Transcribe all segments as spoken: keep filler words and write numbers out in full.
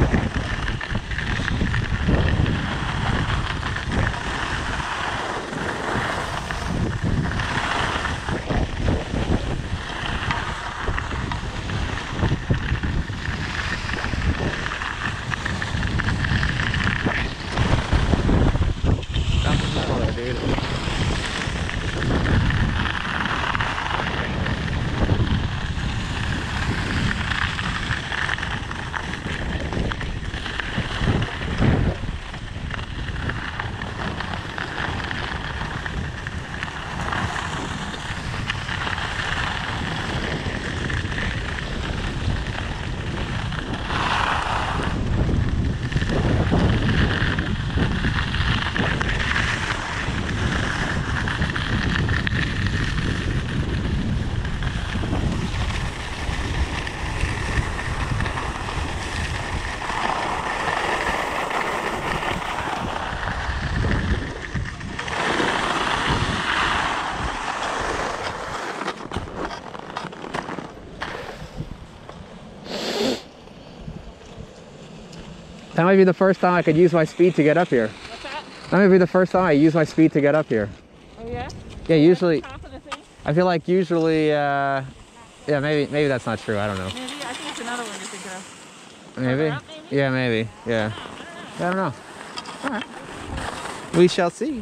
That might be the first time I could use my speed to get up here. What's that? That might be the first time I use my speed to get up here. Oh yeah? Yeah, usually, Top of the thing? I feel like usually, uh, yeah, maybe maybe that's not true, I don't know. Maybe, I think it's another one you're thinking of. Maybe? Up, maybe? Yeah, maybe, yeah. I don't know. I don't know. All right. We shall see.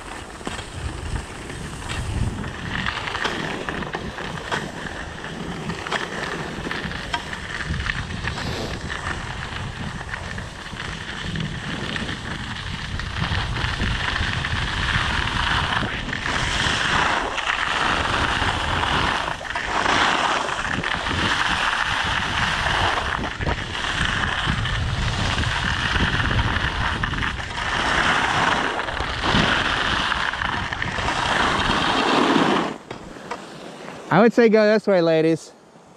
I would say go this way, ladies.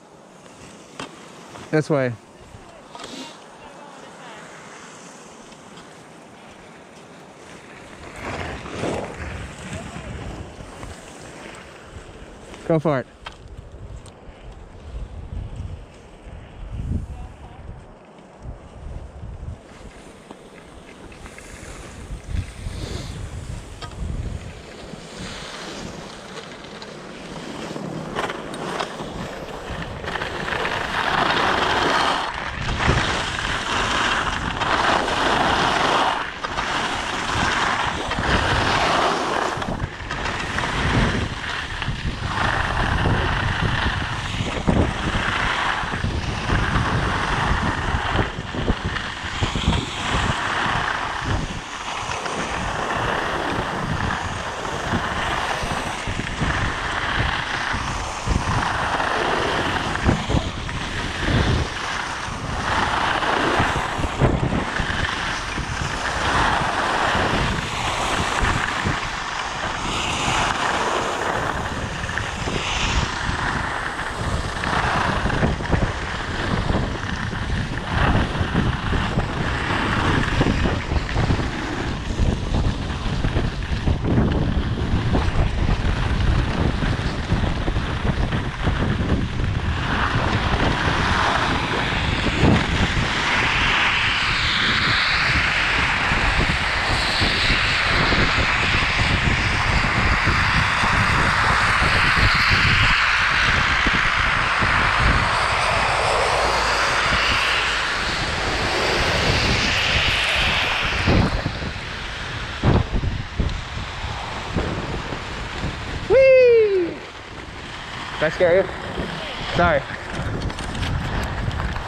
This way. Go for it. Did I scare you? Sorry.